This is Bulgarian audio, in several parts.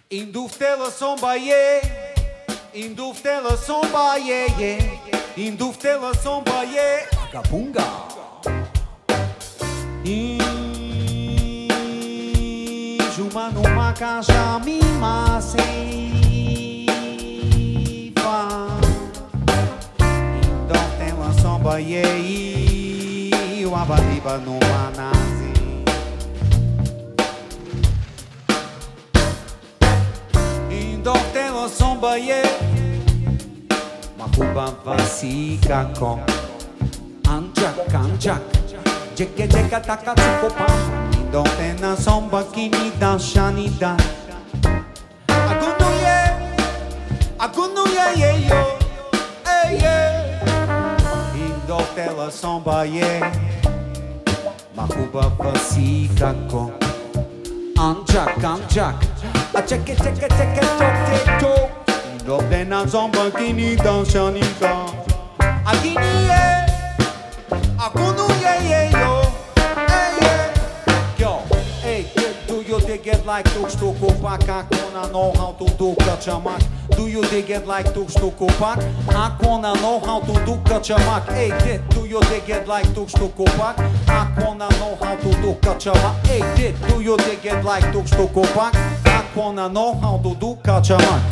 Induftela somba ye, induftela somba ye ye, induftela somba ye, agabunga. Juma numa caixa me maceiva, induftela somba ye, o abariba numa nazi. Indortela somba ye Makuba vasika kon Anjak, anjak Jeke jeka taka tsukopa Indortela somba kinida shanida Agunu ye yo Hey ye Indortela somba ye Makuba vasika kon Anjak, anjak A check it, talk. Dop den a zomba kini dan shanika. A kini ye, a kunu ye yo. Hey yeah, yo. Hey, do you dig it like tuk stukopak? Akona know how to do kachamak. Do you dig it like tuk stukopak? Akona know how to do kachamak. Hey kid, do you dig it like tuk stukopak? Akona know how to do kachamak. Hey kid, do you dig it like tuk stukopak? Akona know how to do kachamak.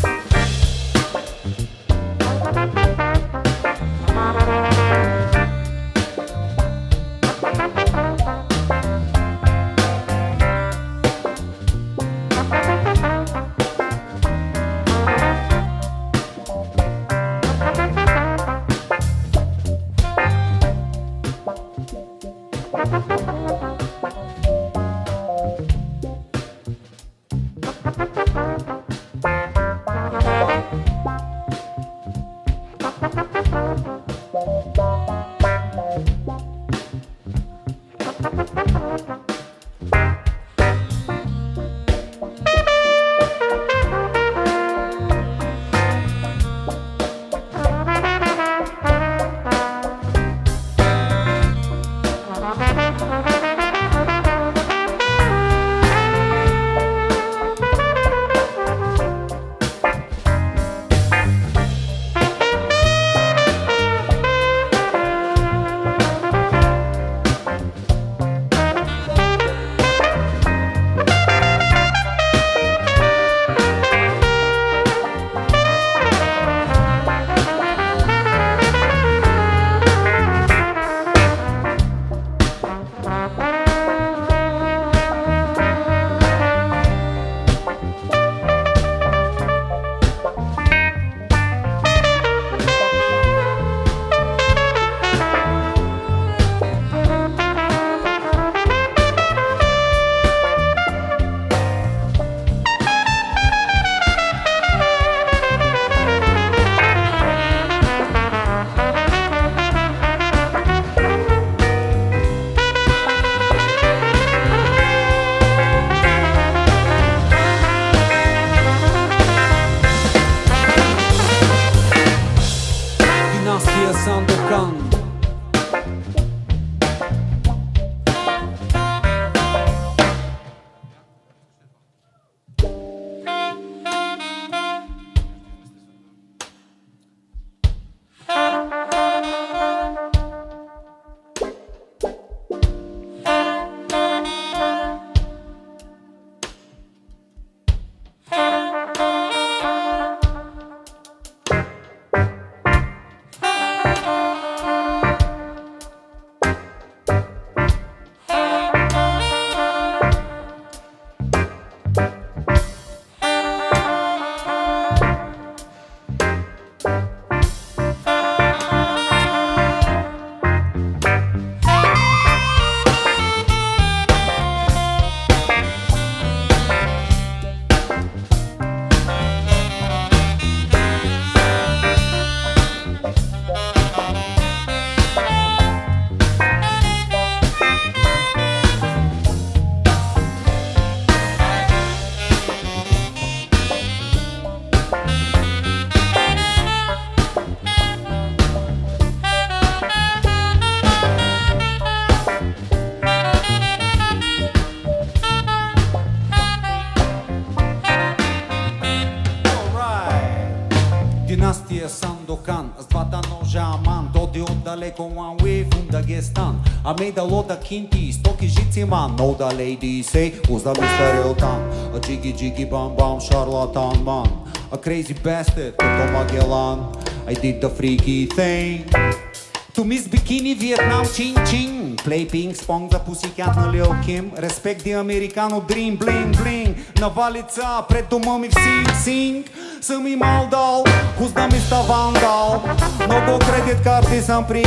Династия Сандокан, с двата ножа Аман, доди отдалеко one way from Dagestan. I made a lot of kinti, стоки жици man. Know the ladies say, who's the Mr. Elton? A jiggy jiggy bam bam charlatan man. A crazy bastard, като Magellan. I did the freaky thing. To Miss Bikini, Vietnam, ching ching. Play ping pong за Pussycat на Lil Kim. Respect the Americano dream, bling bling. Навалица пред дома ми в синг синг. Съм имал дал, хузна ми ста вандал. Много кредит карти съм при.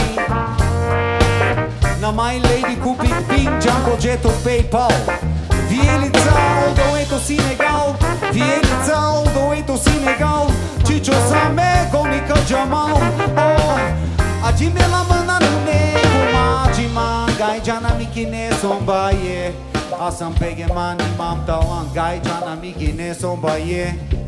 На My Lady купих пинг, Jungle Jet от PayPal. Вие лица, all the way to Senegal. Вие лица, all the way to Senegal. Чичо саме, гоника Джамал. Aji me la mâna nu ne Aji man, gai jana miki ne sombaye Asam pege mani mam talan Gai jana miki ne sombaye